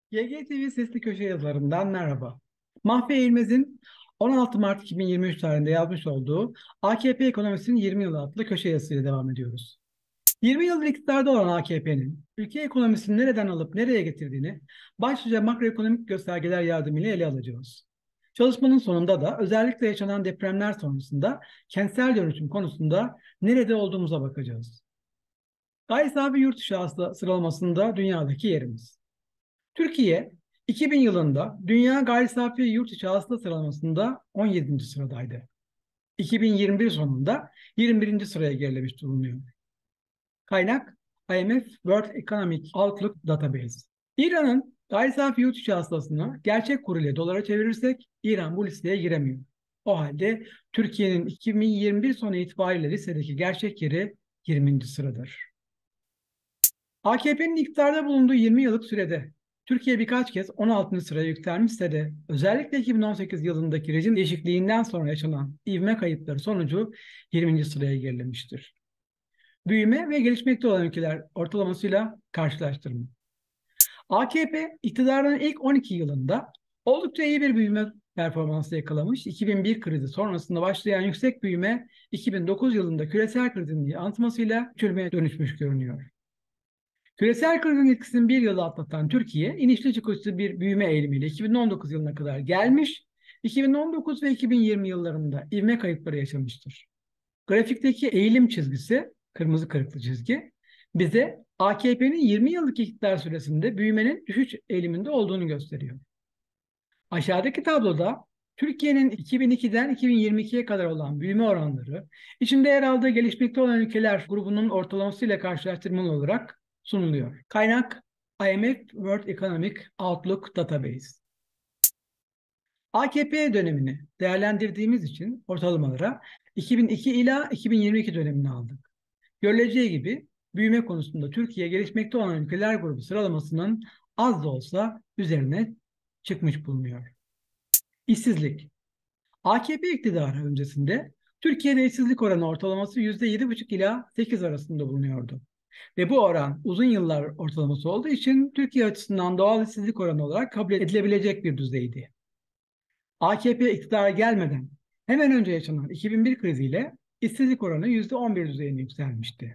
YGTV Sesli Köşe yazılarından merhaba. Mahfi Eğilmez'in 16 Mart 2023 tarihinde yazmış olduğu AKP Ekonomisinin 20 Yılı adlı köşe yazısıyla devam ediyoruz. 20 yıldır iktidarda olan AKP'nin ülke ekonomisini nereden alıp nereye getirdiğini başlıca makroekonomik göstergeler yardımıyla ele alacağız. Çalışmanın sonunda da özellikle yaşanan depremler sonrasında kentsel dönüşüm konusunda nerede olduğumuza bakacağız. Gayri safi yurt içi hasıla sıralamasında dünyadaki yerimiz. Türkiye 2000 yılında Dünya Gayri Safi Yurt İçi Hasıla sıralamasında 17. sıradaydı. 2021 sonunda 21. sıraya gerilemiş bulunuyor. Kaynak IMF World Economic Outlook Database. İran'ın gayri safi yurt içi hasılasını gerçek kur ile dolara çevirirsek İran bu listeye giremiyor. O halde Türkiye'nin 2021 sonu itibariyle listedeki gerçek yeri 20. sıradır. AKP'nin iktidarda bulunduğu 20 yıllık sürede Türkiye birkaç kez 16. sıraya yükselmişse de özellikle 2018 yılındaki rejim değişikliğinden sonra yaşanan ivme kayıpları sonucu 20. sıraya gerilemiştir. Büyüme ve gelişmekte olan ülkeler ortalamasıyla karşılaştırma. AKP iktidarının ilk 12 yılında oldukça iyi bir büyüme performansı yakalamış. 2001 krizi sonrasında başlayan yüksek büyüme 2009 yılında küresel krizin yansımasıyla çürümeye dönüşmüş görünüyor. Küresel krizin etkisini bir yılda atlatan Türkiye, inişli çıkışlı bir büyüme eğilimiyle 2019 yılına kadar gelmiş, 2019 ve 2020 yıllarında ivme kayıpları yaşamıştır. Grafikteki eğilim çizgisi, kırmızı kırıklı çizgi, bize AKP'nin 20 yıllık iktidar süresinde büyümenin düşüş eğiliminde olduğunu gösteriyor. Aşağıdaki tabloda Türkiye'nin 2002'den 2022'ye kadar olan büyüme oranları, içinde yer aldığı gelişmekte olan ülkeler grubunun ortalamasıyla karşılaştırmalı olarak sunuluyor. Kaynak IMF World Economic Outlook Database. AKP dönemini değerlendirdiğimiz için ortalamalara 2002 ila 2022 dönemini aldık. Görüleceği gibi büyüme konusunda Türkiye gelişmekte olan ülkeler grubu sıralamasının az da olsa üzerine çıkmış bulunuyor. İşsizlik. AKP iktidarı öncesinde Türkiye'de işsizlik oranı ortalaması %7,5 ila 8 arasında bulunuyordu. Ve bu oran uzun yıllar ortalaması olduğu için Türkiye açısından doğal işsizlik oranı olarak kabul edilebilecek bir düzeydi. AKP iktidara gelmeden hemen önce yaşanan 2001 kriziyle işsizlik oranı %11 düzeyine yükselmişti.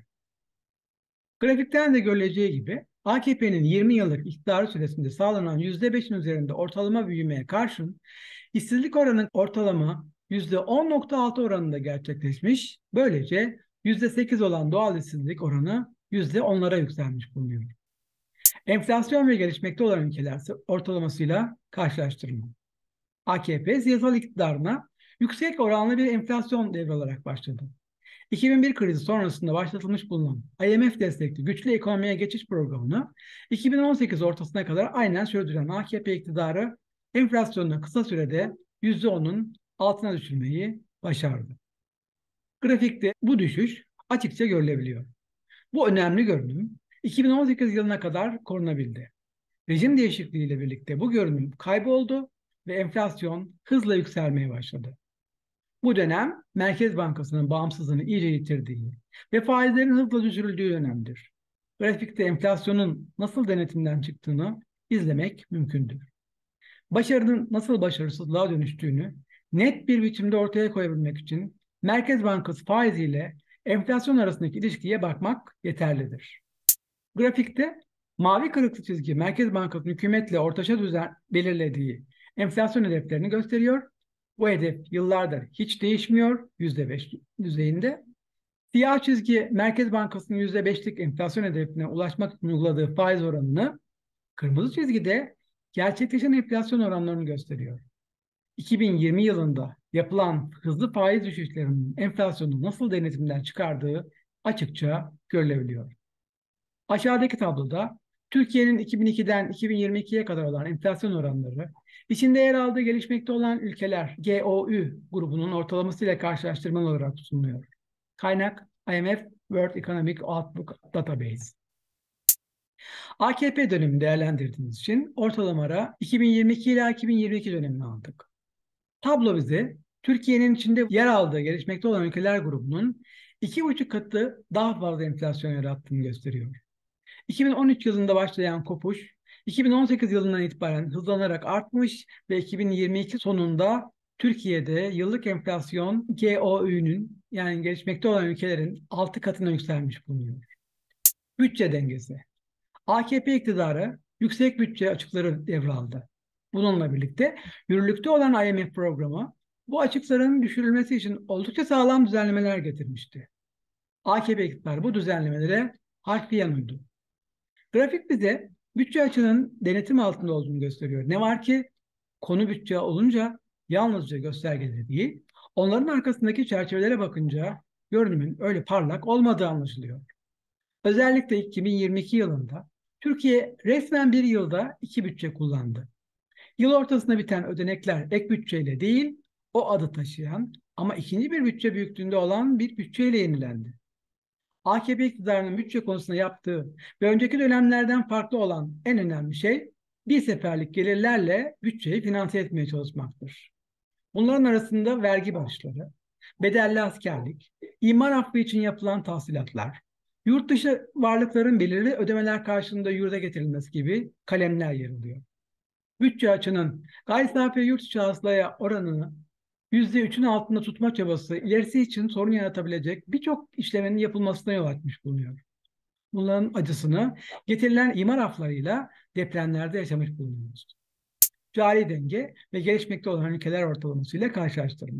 Grafikten de görüleceği gibi AKP'nin 20 yıllık iktidarı süresinde sağlanan %5'in üzerinde ortalama büyümeye karşın işsizlik oranı ortalama %10,6 oranında gerçekleşmiş. Böylece %8 olan doğal işsizlik oranı %10'lara yükselmiş bulunuyor. Enflasyon ve gelişmekte olan ülkeler ortalamasıyla karşılaştırma. AKP siyasal iktidarına yüksek oranlı bir enflasyon devralarak başladı. 2001 krizi sonrasında başlatılmış bulunan IMF destekli güçlü ekonomiye geçiş programını 2018 ortasına kadar aynen sürdüren AKP iktidarı enflasyonunu kısa sürede %10'un altına düşürmeyi başardı. Grafikte bu düşüş açıkça görülebiliyor. Bu önemli görünüm 2018 yılına kadar korunabildi. Rejim değişikliğiyle birlikte bu görünüm kayboldu ve enflasyon hızla yükselmeye başladı. Bu dönem Merkez Bankası'nın bağımsızlığını iyice yitirdiği ve faizlerin hızla düşürüldüğü dönemdir. Grafikte enflasyonun nasıl denetimden çıktığını izlemek mümkündür. Başarının nasıl başarısızlığa dönüştüğünü net bir biçimde ortaya koyabilmek için Merkez Bankası faiziyle enflasyon arasındaki ilişkiye bakmak yeterlidir. Grafikte mavi kırıklı çizgi Merkez Bankası'nın hükümetle ortaça düzen belirlediği enflasyon hedeflerini gösteriyor. Bu hedef yıllardır hiç değişmiyor, %5 düzeyinde. Siyah çizgi Merkez Bankası'nın %5'lik enflasyon hedefine ulaşmak için uyguladığı faiz oranını, kırmızı çizgi de gerçekleşen enflasyon oranlarını gösteriyor. 2020 yılında yapılan hızlı faiz düşüşlerinin enflasyonu nasıl denetimden çıkardığı açıkça görülebiliyor. Aşağıdaki tabloda Türkiye'nin 2002'den 2022'ye kadar olan enflasyon oranları, içinde yer aldığı gelişmekte olan ülkeler GOÜ grubunun ortalamasıyla karşılaştırmalı olarak sunuluyor. Kaynak IMF World Economic Outlook Database. AKP dönemini değerlendirdiğimiz için ortalamalara 2022 ila 2022 dönemini aldık. Tablo bize Türkiye'nin içinde yer aldığı gelişmekte olan ülkeler grubunun 2,5 katı daha fazla enflasyon yarattığını gösteriyor. 2013 yılında başlayan kopuş 2018 yılından itibaren hızlanarak artmış ve 2022 sonunda Türkiye'de yıllık enflasyon GOÜ'nün, yani gelişmekte olan ülkelerin 6 katına yükselmiş bulunuyor. Bütçe dengesi. AKP iktidarı yüksek bütçe açıkları devraldı. Bununla birlikte yürürlükte olan IMF programı bu açıkların düşürülmesi için oldukça sağlam düzenlemeler getirmişti. AKP iktidarı bu düzenlemelere harfiyen uydu. Grafik bize bütçe açığının denetim altında olduğunu gösteriyor. Ne var ki konu bütçe olunca yalnızca göstergeleri değil, onların arkasındaki çerçevelere bakınca görünümün öyle parlak olmadığı anlaşılıyor. Özellikle 2022 yılında Türkiye resmen bir yılda iki bütçe kullandı. Yıl ortasında biten ödenekler ek bütçeyle değil, o adı taşıyan ama ikinci bir bütçe büyüklüğünde olan bir bütçeyle yenilendi. AKP iktidarının bütçe konusunda yaptığı ve önceki dönemlerden farklı olan en önemli şey bir seferlik gelirlerle bütçeyi finanse etmeye çalışmaktır. Bunların arasında vergi başları, bedelli askerlik, imar affı için yapılan tahsilatlar, yurt dışı varlıkların belirli ödemeler karşılığında yurda getirilmesi gibi kalemler yer alıyor. Bütçe açının gayri safi yurt içi hasılaya oranını %3'ün altında tutma çabası ilerisi için sorun yaratabilecek birçok işlemenin yapılmasına yol açmış bulunuyor. Bunların acısını getirilen imar aflarıyla depremlerde yaşamış bulunuyoruz. Cari denge ve gelişmekte olan ülkeler ortalaması ile karşılaştırma.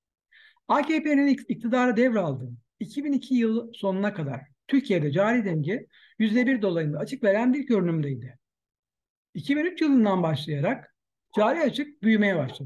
AKP'nin iktidarı devraldığı 2002 yıl sonuna kadar Türkiye'de cari denge %1 dolayında açık veren bir görünümdeydi. 2003 yılından başlayarak cari açık büyümeye başladı.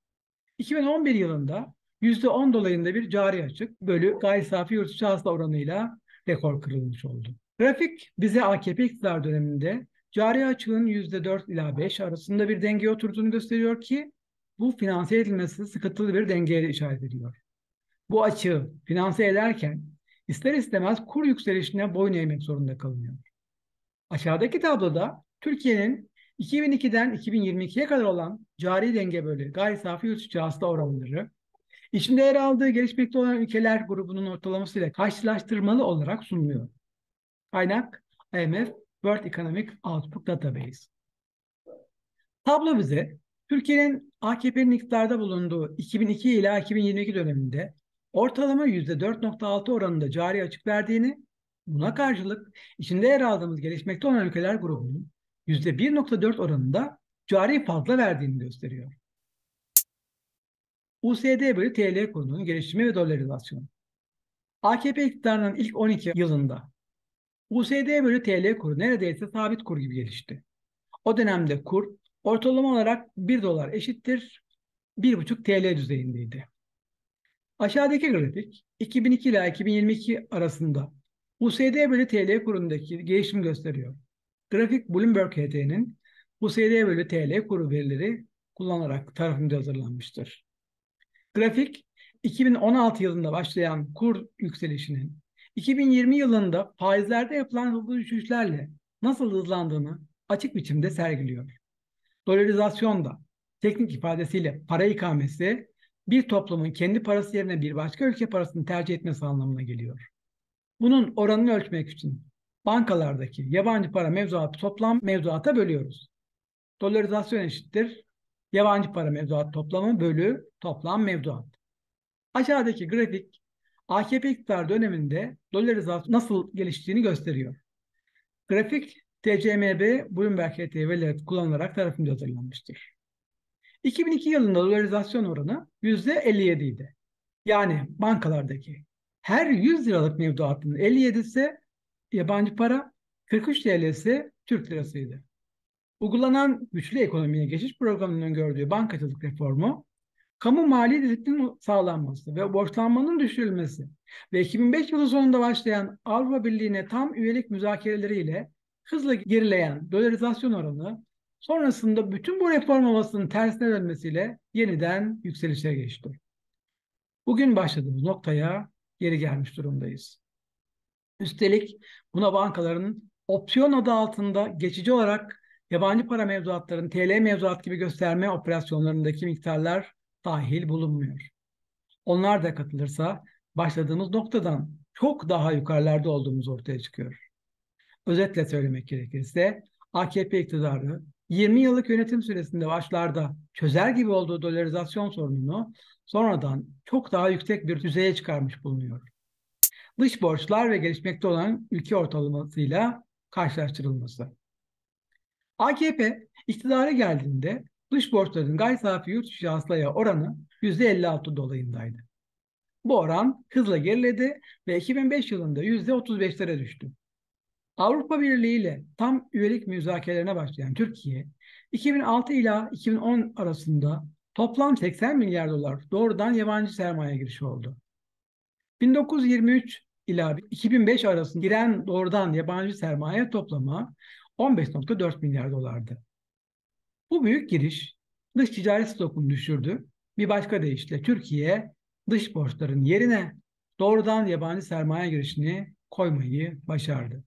2011 yılında %10 dolayında bir cari açık bölü gayri safi yurt içi hasıla oranıyla rekor kırılmış oldu. Grafik bize AKP iktidar döneminde cari açığın %4 ila 5 arasında bir dengeye oturduğunu gösteriyor ki bu finanse edilmesi sıkıntılı bir dengeye işaret ediyor. Bu açığı finanse ederken ister istemez kur yükselişine boyun eğmek zorunda kalınıyor. Aşağıdaki tabloda Türkiye'nin 2002'den 2022'ye kadar olan cari denge bölü gayri safi yurt içi hasıla oranları, içinde yer aldığı gelişmekte olan ülkeler grubunun ortalamasıyla karşılaştırmalı olarak sunuluyor. Kaynak IMF World Economic Outlook Database. Tablo bize Türkiye'nin AKP'nin iktidarda bulunduğu 2002 ila 2022 döneminde ortalama %4,6 oranında cari açık verdiğini, buna karşılık içinde yer aldığımız gelişmekte olan ülkeler grubunun %1,4 oranında cari fazla verdiğini gösteriyor. USD bölü TL kurunun gelişimi ve dolarizasyonu. AKP iktidarının ilk 12 yılında USD bölü TL kuru neredeyse sabit kur gibi gelişti. O dönemde kur ortalama olarak 1 dolar eşittir 1,5 TL düzeyindeydi. Aşağıdaki grafik 2002 ile 2022 arasında USD bölü TL kurundaki gelişim gösteriyor. Grafik Bloomberg HT'nin USD bölü TL kuru verileri kullanarak tarafında hazırlanmıştır. Grafik 2016 yılında başlayan kur yükselişinin 2020 yılında faizlerde yapılan hızlı düşüşlerle nasıl hızlandığını açık biçimde sergiliyor. Dolarizasyon da teknik ifadesiyle para ikamesi bir toplumun kendi parası yerine bir başka ülke parasını tercih etmesi anlamına geliyor. Bunun oranını ölçmek için bankalardaki yabancı para mevduatı toplam mevduata bölüyoruz. Dolarizasyon eşittir yabancı para mevduat toplamı bölü toplam mevduat. Aşağıdaki grafik AKP iktidar döneminde dolarizasyon nasıl geliştiğini gösteriyor. Grafik TCMB Bloomberg HT verileri kullanılarak tarafından hazırlanmıştır. 2002 yılında dolarizasyon oranı %57 idi. Yani bankalardaki her 100 liralık mevduatın 57'si yabancı para, 43 TL'si Türk lirasıydı. Uygulanan güçlü ekonomiye geçiş programının gördüğü bankacılık reformu, kamu mali disiplinin sağlanması ve borçlanmanın düşürülmesi ve 2005 yılı sonunda başlayan Avrupa Birliği'ne tam üyelik müzakereleriyle hızla gerileyen dolarizasyon oranı sonrasında bütün bu reform havasının tersine dönmesiyle yeniden yükselişe geçti. Bugün başladığımız noktaya geri gelmiş durumdayız. Üstelik buna bankaların opsiyon adı altında geçici olarak yabancı para mevduatların TL mevduat gibi gösterme operasyonlarındaki miktarlar dahil bulunmuyor. Onlar da katılırsa başladığımız noktadan çok daha yukarılarda olduğumuz ortaya çıkıyor. Özetle söylemek gerekirse AKP iktidarı 20 yıllık yönetim süresinde başlarda çözer gibi olduğu dolarizasyon sorununu sonradan çok daha yüksek bir düzeye çıkarmış bulunuyor. Dış borçlar ve gelişmekte olan ülke ortalamasıyla karşılaştırılması. AKP iktidara geldiğinde dış borçların gayri safi yurt içi hasılaya oranı %56 dolayındaydı. Bu oran hızla geriledi ve 2005 yılında %35'lere düştü. Avrupa Birliği ile tam üyelik müzakerelerine başlayan Türkiye, 2006 ila 2010 arasında toplam 80 milyar dolar doğrudan yabancı sermaye girişi oldu. 1923 ila 2005 arasında giren doğrudan yabancı sermaye toplamı 15,4 milyar dolardı. Bu büyük giriş dış ticaret stokunu düşürdü. Bir başka deyişle Türkiye dış borçların yerine doğrudan yabancı sermaye girişini koymayı başardı.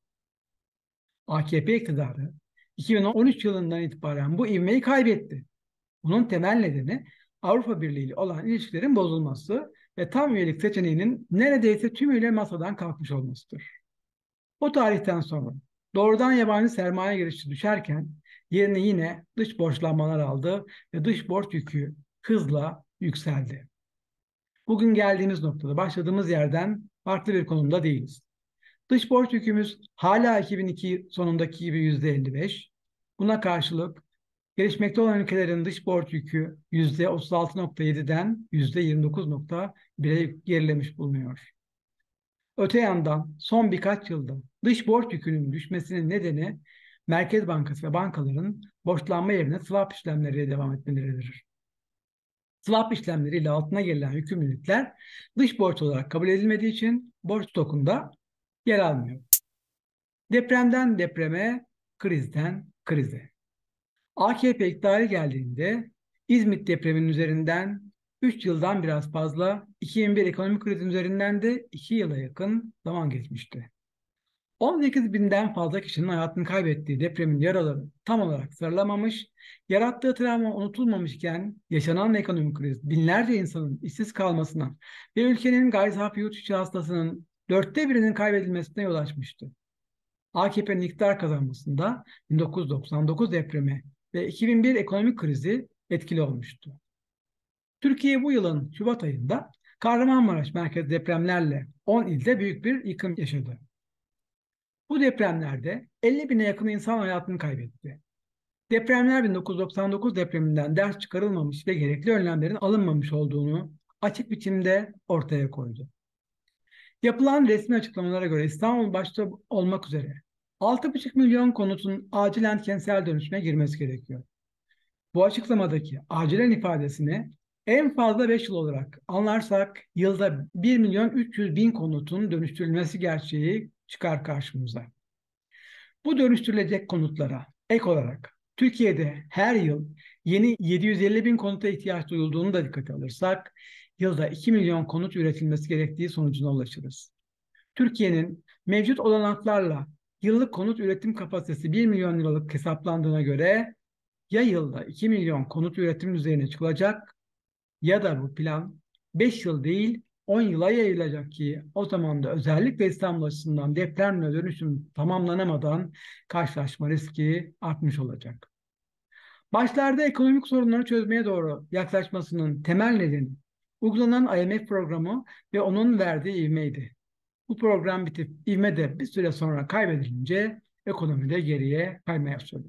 AKP iktidarı 2013 yılından itibaren bu ivmeyi kaybetti. Bunun temel nedeni Avrupa Birliği ile olan ilişkilerin bozulması ve tam üyelik seçeneğinin neredeyse tümüyle masadan kalkmış olmasıdır. O tarihten sonra doğrudan yabancı sermaye girişi düşerken yerine yine dış borçlanmalar aldı ve dış borç yükü hızla yükseldi. Bugün geldiğimiz noktada başladığımız yerden farklı bir konumda değiliz. Dış borç yükümüz hala 2002 sonundaki gibi %55. Buna karşılık gelişmekte olan ülkelerin dış borç yükü %36,7'den %29,1'e gerilemiş bulunuyor. Öte yandan son birkaç yılda dış borç yükünün düşmesinin nedeni Merkez Bankası ve bankaların borçlanma yerine swap işlemleriyle devam etmeleridir. Swap işlemleriyle altına gelen yükümlülükler dış borç olarak kabul edilmediği için borç stokunda yer almıyor. Depremden depreme, krizden krize. AKP iktidara geldiğinde İzmit depreminin üzerinden 3 yıldan biraz fazla, 2001 ekonomik krizin üzerinden de 2 yıla yakın zaman geçmişti. 18 binden fazla kişinin hayatını kaybettiği depremin yaraları tam olarak sarılamamış, yarattığı travma unutulmamışken yaşanan ekonomik kriz binlerce insanın işsiz kalmasına ve ülkenin gayri safi yurt içi hasılasının 1/4'inin kaybedilmesine yol açmıştı. AKP'nin iktidar kazanmasında 1999 depremi ve 2001 ekonomik krizi etkili olmuştu. Türkiye bu yılın Şubat ayında Kahramanmaraş merkez depremlerle 10 ilde büyük bir yıkım yaşadı. Bu depremlerde 50 bine yakın insan hayatını kaybetti. Depremler 1999 depreminden ders çıkarılmamış ve gerekli önlemlerin alınmamış olduğunu açık biçimde ortaya koydu. Yapılan resmi açıklamalara göre İstanbul başta olmak üzere 6,5 milyon konutun acilen kentsel dönüşüme girmesi gerekiyor. Bu açıklamadaki acilen ifadesini en fazla 5 yıl olarak anlarsak yılda 1 milyon 300 bin konutun dönüştürülmesi gerçeği çıkar karşımıza. Bu dönüştürülecek konutlara ek olarak Türkiye'de her yıl yeni 750 bin konuta ihtiyaç duyulduğunu da dikkate alırsak yılda 2 milyon konut üretilmesi gerektiği sonucuna ulaşırız. Türkiye'nin mevcut olanaklarla yıllık konut üretim kapasitesi 1 milyon liralık hesaplandığına göre ya yılda 2 milyon konut üretim üzerine çıkılacak ya da bu plan 5 yıl değil 10 yıla yayılacak ki o zaman da özellikle İstanbul açısından depremle dönüşüm tamamlanamadan karşılaşma riski artmış olacak. Başlarda ekonomik sorunları çözmeye doğru yaklaşmasının temel nedeni uygulanan IMF programı ve onun verdiği ivmeydi. Bu program bitip ivme de bir süre sonra kaybedilince ekonomide geriye kaymaya başladı.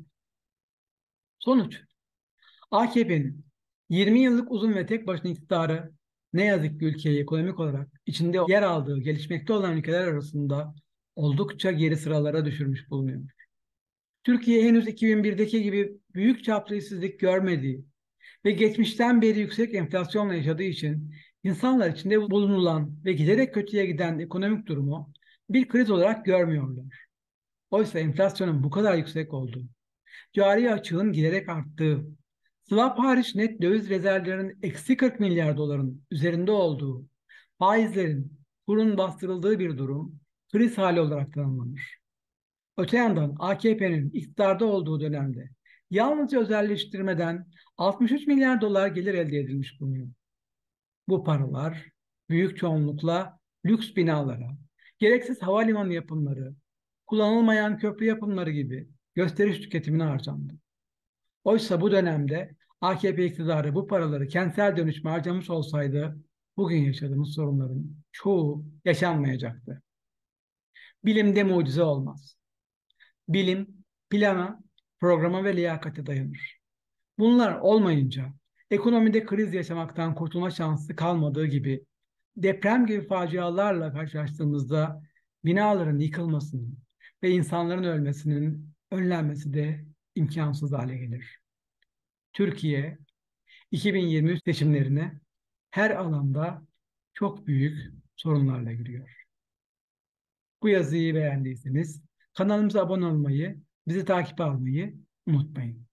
Sonuç, AKP'nin 20 yıllık uzun ve tek başına iktidarı ne yazık ki ülkeyi ekonomik olarak içinde yer aldığı gelişmekte olan ülkeler arasında oldukça geri sıralara düşürmüş bulunuyor. Türkiye henüz 2001'deki gibi büyük çaplı işsizlik görmediği ve geçmişten beri yüksek enflasyonla yaşadığı için insanlar içinde bulunulan ve giderek kötüye giden ekonomik durumu bir kriz olarak görmüyorlar. Oysa enflasyonun bu kadar yüksek olduğu, cari açığın giderek arttığı, swap hariç net döviz rezervlerinin eksi 40 milyar doların üzerinde olduğu, faizlerin kurun bastırıldığı bir durum kriz hali olarak tanımlanır. Öte yandan AKP'nin iktidarda olduğu dönemde yalnızca özelleştirmeden 63 milyar dolar gelir elde edilmiş bulunuyor. Bu paralar büyük çoğunlukla lüks binalara, gereksiz havalimanı yapımları, kullanılmayan köprü yapımları gibi gösteriş tüketimine harcandı. Oysa bu dönemde AKP iktidarı bu paraları kentsel dönüşüme harcamış olsaydı bugün yaşadığımız sorunların çoğu yaşanmayacaktı. Bilimde mucize olmaz. Bilim plana, programa ve liyakate dayanır. Bunlar olmayınca ekonomide kriz yaşamaktan kurtulma şansı kalmadığı gibi deprem gibi facialarla karşılaştığımızda binaların yıkılmasının ve insanların ölmesinin önlenmesi de imkansız hale gelir. Türkiye 2023 seçimlerine her alanda çok büyük sorunlarla giriyor. Bu yazıyı beğendiyseniz kanalımıza abone olmayı, bizi takip almayı unutmayın.